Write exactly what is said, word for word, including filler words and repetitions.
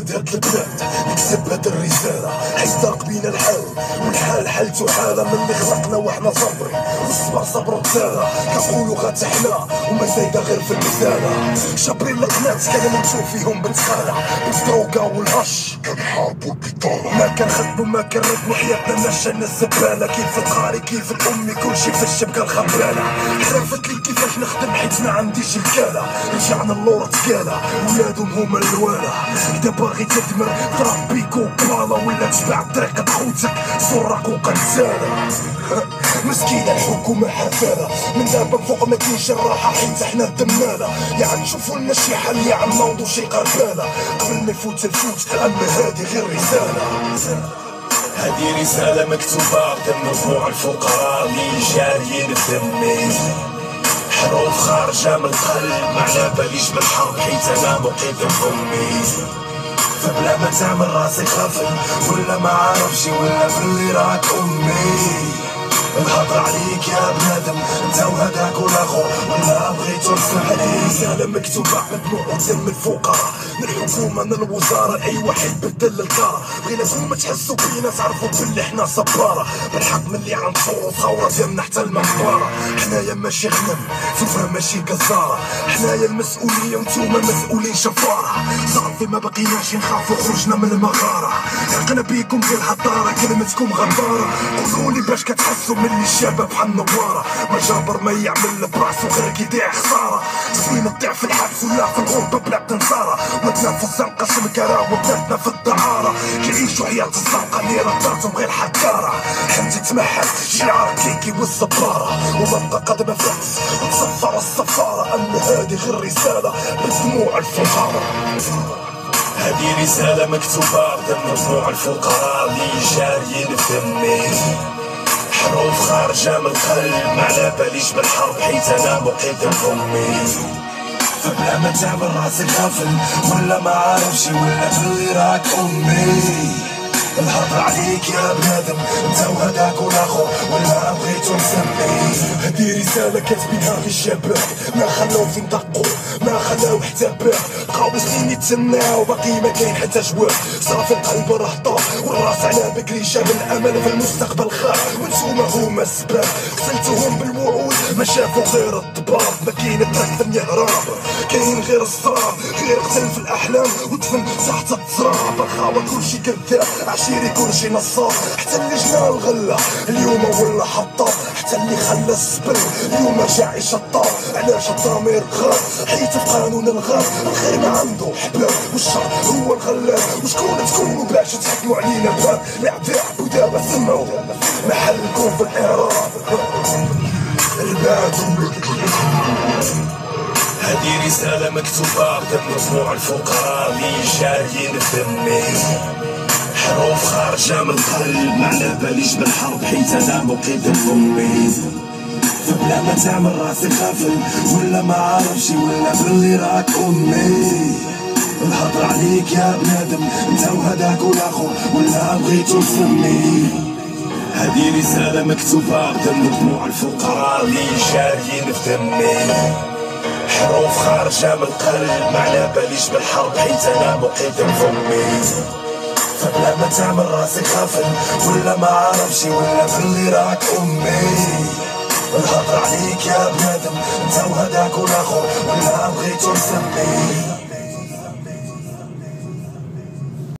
ولد هاد البلاد نكتب هاد الرسالة حيت ضاق بينا الحال والحال حالتو حالة من اللي خلقنا وحنا صابرين والصبر صبر رسالة كنقولو غتحلى وما زايدة غير في المثالة شابرين القنات كنمشيو فيهم بالتخالة بالدروكا والهش كنحاربو البطالة ما كنخدمو ما كنردمو حياتنا ماشينا الزبالة كيف القاري كيف الأمي كلشي في الشبكة الخبالة عرفت لي كيفاش نخدم حيت ما عنديش الكالة رجعنا اللورة تكالة ولادهم هما الوالة إذا باغي تدمر ضرب بيكو بالا ولا تبع طريقة خوتك سراق وقتالة مسكينة الحكومة حفالة من دابا فوق ما كاينش الراحة حيت حنا دمالة يا تشوفو لنا شي حل يا عم نوضو شي قبالة قبل ما يفوت الفوت أما هادي غير رسالة هادي رسالة مكتوبة قدام مجموع الفقراء اللي جاريين بدمي حروف خارجة من القلب ما على باليش بالحرب حيت انا مقيم فمي فبلا ما تعمل راسي خافل ولا ما عارفش ولا باللي راك امي نهضر عليك يا بنادم انت وهداك والاخر ولا بغيتو نسمعني رسالة مكتوبة بدموع ودم الفقراء من الحكومة من الوزارة اي واحد بدل الكارة بغيناكم تحسوا بينا تعرفوا بلي حنا صبارة بالحق ملي عنصورو ثورة ديالنا حتى المقبرة حنايا ماشي غنم سوفا ماشي كزارة حنايا المسؤولية وانتوما مسؤولين شفارة صافي ما بقيناش نخافو خرجنا من المغارة لقنا بيكم ديال الهضارة كلمتكم غدارة قولولي باش كتحسوا ملي الشباب بحال النوارة ما جابر ما يعمل براسو غير كيديع خسارة سنين تضيع في الحبس ولا في الغربة بلا تنصارة ولدنا في الزنقة شمكرة وبناتنا في الدعارة كيعيشو حياة الزنقة اللي رداتهم غير حكارة حمتي تمحل شعار كيكي والصبارة ومبقى قدم فلكس وتصفر الصفارة أما هادي غير رسالة بدموع الفقراء هادي رسالة مكتوبة قدام مجموع الفقراء اللي جاريين بدمي حروف خارجة من القلب ما على باليش بالحرب حيت انا مقيم فمي فبلا ما تعمل راسي غافل ولا ما عارفش ولا باللي راك امي نهضر عليك يا بنادم انت وهداك والاخر ولا بغيتو نسمي هادي رسالة كاتبينها غير الشباب ما خلاو فين دقو ما خلاو حتى باب بقاو سنين يتسناو باقي ما كاين حتى جواب صافي القلب راه طاف والراس على بكري شاب الامل في المستقبل خاف وانتوما هما السباب قتلتوهم بالوعود ما شافوا غير الضباب ما كاين الدرك هراب كاين غير الصراب غير قتل في الاحلام ودفن تحت التراب الخاوة كلشي كذاب عشيري كلشي نصاب حتى اللي جنا الغلة اليوم ولا حطاب حتى اللي خلى السبل اليوم رجع يشطاب علاش الضمير غاب حيت في قانون الغاب الخير ما عنده حباب والشر هو الغلاب وشكون تكونوا باش تحكموا علينا باب الاعداء ودابا سمعوا محلكم في الاعراب البعد هادي رسالة مكتوبة قدام مجموع الفقراء اللي جاريين بدمي حروف خارجة من القلب ما على باليش بالحرب حيت انا مقيم فمي فبلا ما تعمل راسي غافل ولا ما عارفش ولا باللي راك امي نهضر عليك يا بنادم انت وهداك والاخر ولا بغيتو نسمي هادي رسالة مكتوبة قدام مجموع الفقراء اللي جاريين بدمي حروف خارجة من القلب ما على باليش بالحرب حيت انا مقيم فمي فبلا ما تعمل راسي غافل ولا ما عارفش ولا باللي راك امي نهضر عليك يا بنادم انت وهداك والاخر ولا بغيتو نسمي